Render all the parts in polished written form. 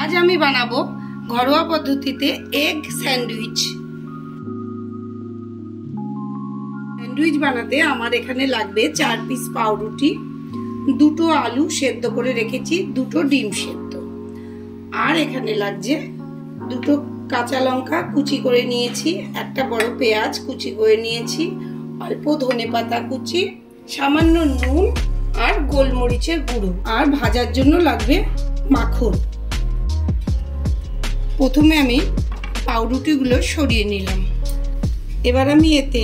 আজ আমি বানাবো ঘরোয়া পদ্ধতিতে এগ স্যান্ডউইচ। স্যান্ডউইচ বানাতে আমার এখানে লাগবে 4 পিস পাউরুটি, 2টো আলু সেদ্ধ করে রেখেছি, 2টো ডিম সেদ্ধ, আর এখানে লাগছে 2টো কাঁচা লঙ্কা কুচি করে নিয়েছি, একটা বড় পেঁয়াজ কুচি করে নিয়েছি, অল্প ধনেপাতা কুচি, সামান্য নুন আর গোলমরিচের গুঁড়ো, আর ভাজার জন্য লাগবে মাখন। প্রথমে আমি পাউরুটিগুলো সরিয়ে নিলাম। এবার আমি এতে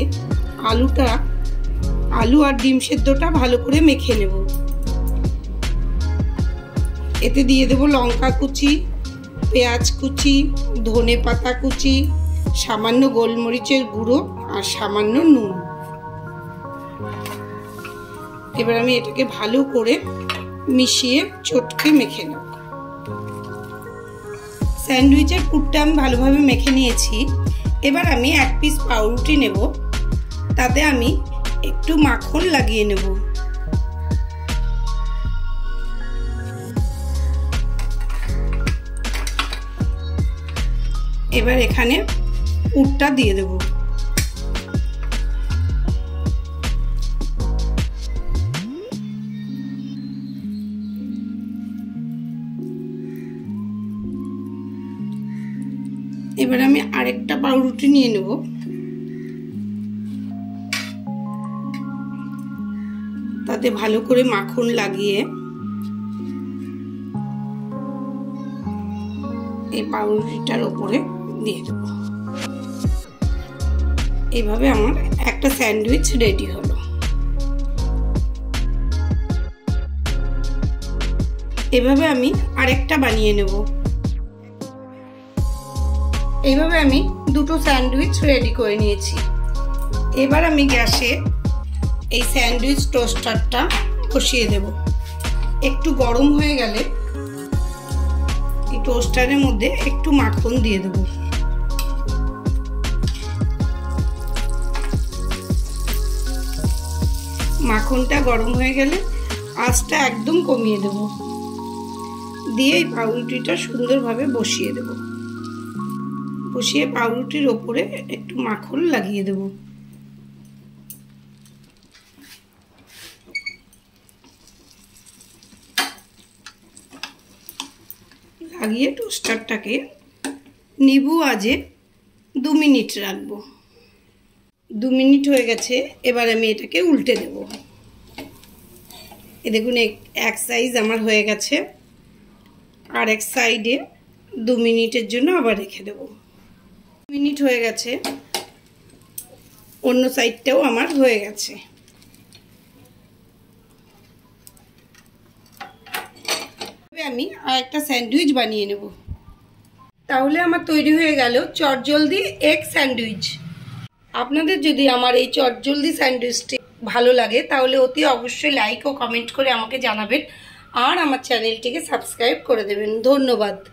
আলু আর ডিম সেদ্ধটা ভালো করে মেখে নেব। এতে দিয়ে দেব লঙ্কা কুচি, পেঁয়াজ কুচি, ধনেপাতা কুচি, সামান্য গোলমরিচের গুঁড়ো আর সামান্য নুন। এবার আমি এটাকে ভালো করে মিশিয়ে চটকে মেখে নেব। স্যান্ডউইচের পুরটা আমি ভালোভাবে মেখে নিয়েছি। এবার আমি 1 পিস পাউরুটি নেব, তাতে আমি একটু মাখন লাগিয়ে নেব। এবার এখানে পুরটা দিয়ে দেব। এবার আমি আরেকটা পাউরুটি নিয়ে নেব, তাতে ভালো করে মাখন লাগিয়ে এই পাউরুটিটার উপরে দিয়ে দেব। এইভাবে আমার একটা স্যান্ডউইচ রেডি হলো। এভাবে আমি আরেকটা বানিয়ে নেব। এইভাবে আমি 2টো স্যান্ডউইচ রেডি করে নিয়েছি। এবার আমি গ্যাসে এই স্যান্ডউইচ টোস্টারটা বসিয়ে দেব। একটু গরম হয়ে গেলে এই টোস্টারের মধ্যে একটু মাখন দিয়ে দেব। মাখনটা গরম হয়ে গেলে আঁচটা একদম কমিয়ে দেব, দিয়ে এই পাউরুটিটা সুন্দরভাবে বসিয়ে দেব। বসিয়ে পাউরুটির ওপরে একটু মাখন লাগিয়ে দেব। লাগিয়ে টোস্টারটাকে নিবু আজে 2 মিনিট রাখবো। 2 মিনিট হয়ে গেছে। এবার আমি এটাকে উল্টে দেব। এ দেখুন এক সাইজ আমার হয়ে গেছে, আর এক সাইডে 2 মিনিটের জন্য আবার রেখে দেব। 2 মিনিট হয়ে গেছে, অন্য সাইডটাও আমার হয়ে গেছে। আমি আর একটা স্যান্ডউইচ বানিয়ে নেব। তাহলে আমার তৈরি হয়ে গেল চটজলদি এগ স্যান্ডউইচ। আপনাদের যদি আমার এই চটজলদি স্যান্ডউইচটি ভালো লাগে তাহলে অতি অবশ্যই লাইক ও কমেন্ট করে আমাকে জানাবেন, আর আমার চ্যানেলটিকে সাবস্ক্রাইব করে দেবেন। ধন্যবাদ।